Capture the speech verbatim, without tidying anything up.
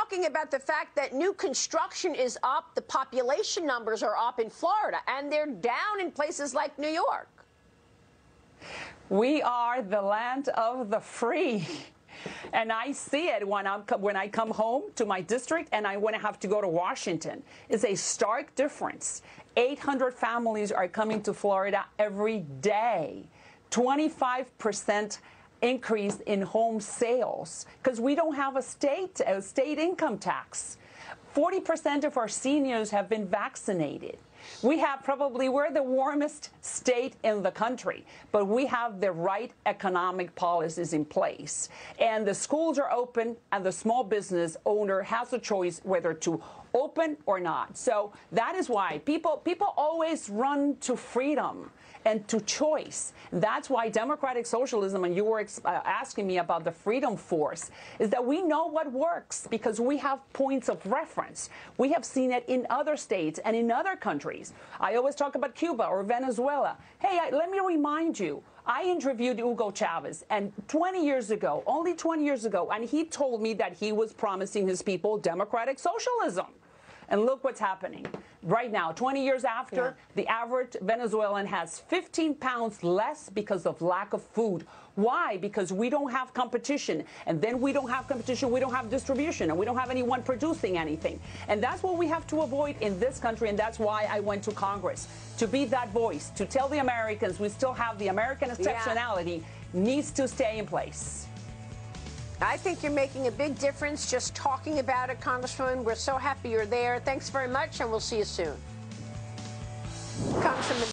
talking about the fact that new construction is up, the population numbers are up in Florida, and they're down in places like New York. We are the land of the free. And I see it when, I'm, when I come home to my district and I when I have to go to Washington. It's a stark difference. eight hundred families are coming to Florida every day. twenty-five percent increase in home sales because we don't have a state, a state income tax. forty percent of our seniors have been vaccinated. We have probably, we're the warmest state in the country, but we have the right economic policies in place. And the schools are open, and the small business owner has a choice whether to open or not. So that is why people, people always run to freedom and to choice. That's why democratic socialism, and you were uh, asking me about the Freedom Force, is that we know what works because we have points of reference. We have seen it in other states and in other countries. I always talk about Cuba or Venezuela. Hey, I, let me remind you, I interviewed Hugo Chavez, and twenty years ago, only twenty years ago, and he told me that he was promising his people democratic socialism. And look what's happening. Right now, twenty years after, yeah. the average Venezuelan has fifteen pounds less because of lack of food. Why? Because we don't have competition. And then we don't have competition, we don't have distribution, and we don't have anyone producing anything. And that's what we have to avoid in this country, and that's why I went to Congress, to be that voice, to tell the Americans we still have the American exceptionality yeah. needs to stay in place. I think you're making a big difference just talking about it, Congresswoman. We're so happy you're there. Thanks very much, and we'll see you soon. Congresswoman